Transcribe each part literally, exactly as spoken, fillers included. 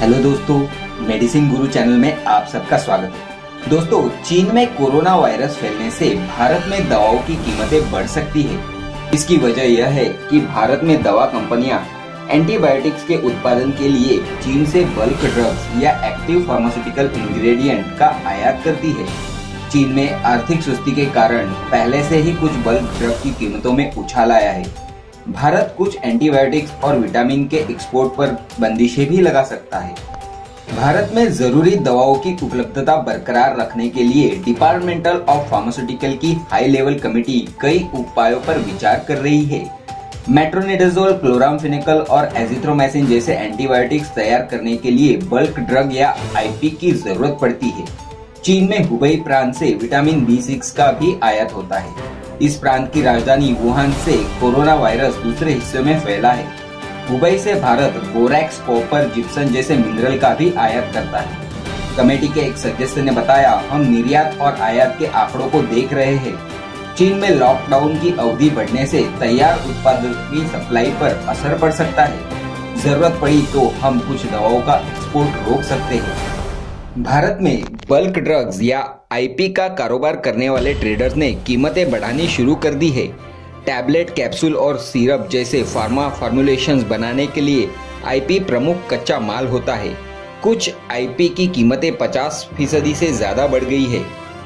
Hello दोस्तों, medicine गुरु channel में आप सबका स्वागत है। दोस्तों, चीन में कोरोना वायरस फैलने से भारत में दवाओं की कीमतें बढ़ सकती है। इसकी वजह यह है कि भारत में दवा कंपनियां एंटीबायोटिक्स के उत्पादन के लिए चीन से बल्क ड्रग्स या एक्टिव फार्मास्यूटिकल इंग्रेडिएंट का आयात करती है। चीन में आर्थिक सुस्ती के कारण पहले से ही कुछ बल्क ड्रग की कीमतों में उछाल आया है। भारत कुछ एंटीबायोटिक्स और विटामिन के एक्सपोर्ट पर बंदिशें भी लगा सकता है। भारत में जरूरी दवाओं की उपलब्धता बरकरार रखने के लिए डिपार्टमेंटल ऑफ फार्मास्यूटिकल की हाई लेवल कमेटी कई उपायों पर विचार कर रही है। मेट्रोनिडाजोल, क्लोरामफेनिकल और एजिथ्रोमाइसिन जैसे एंटीबायोटिक्स तैयार करने के लिए बल्क ड्रग या आईपी की जरूरत पड़ती है। चीन में हुबई प्रांत से विटामिन बी सिक्स का भी आयात होता है। इस प्रांत की राजधानी वुहान से कोरोना वायरस दूसरे हिस्सों में फैला है। हुबई से भारत बोरैक्स, कॉपर, जिप्सम जैसे मिनरल का भी आयात करता है। कमेटी के एक सदस्य ने बताया, हम निर्यात और आयात के आंकड़ों को देख रहे हैं। चीन में लॉकडाउन की अवधि बढ़ने से तैयार उत्पादों की सप्लाई पर असर पड़ सकता है। जरूरत पड़ी तो हम कुछ दवाओं का एक्सपोर्ट रोक सकते हैं। भारत में बल्क ड्रग्स या आईपी का कारोबार करने वाले ट्रेडर्स ने कीमतें बढ़ानी शुरू कर दी है। टैबलेट, कैप्सूल और सिरप जैसे फार्मा फॉर्मुलेशंस बनाने के लिए आईपी प्रमुख कच्चा माल होता है। कुछ आईपी की कीमतें पचास फीसदी से ज्यादा बढ़ गई है।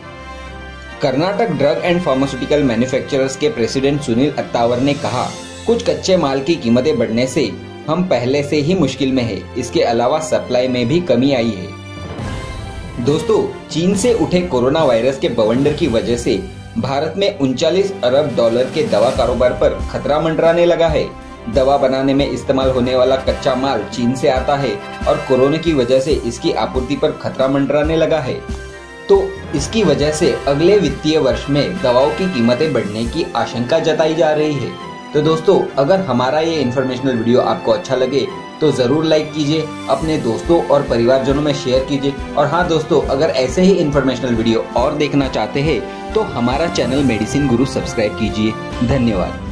Karnataka drug and pharmaceutical manufacturers के प्रेसिडेंट सुनील अत्तावर ने कहा, कुछ कच्चे माल की कीमतें बढ़ने से हम पहले से ही मुश्किल में है। इसके अलावा सप्लाई में भी कमी आई है। दोस्तों, चीन से उठे कोरोना वायरस के बवंडर की वजह से भारत में उनचालीस अरब डॉलर के दवा कारोबार पर खतरा मंडराने लगा है। दवा बनाने में इस्तेमाल होने वाला कच्चा माल चीन से आता है और कोरोना की वजह से इसकी आपूर्ति पर खतरा मंडराने लगा है। तो इसकी वजह से अगले वित्तीय वर्ष में दवाओं की कीमतें बढ़ने की आशंका जताई जा रही है। तो दोस्तों, अगर हमारा ये इन्फॉर्मेशनल वीडियो आपको अच्छा लगे तो जरूर लाइक कीजिए, अपने दोस्तों और परिवारजनों में शेयर कीजिए। और हाँ दोस्तों, अगर ऐसे ही इन्फॉर्मेशनल वीडियो और देखना चाहते हैं तो हमारा चैनल मेडिसिन गुरु सब्सक्राइब कीजिए। धन्यवाद।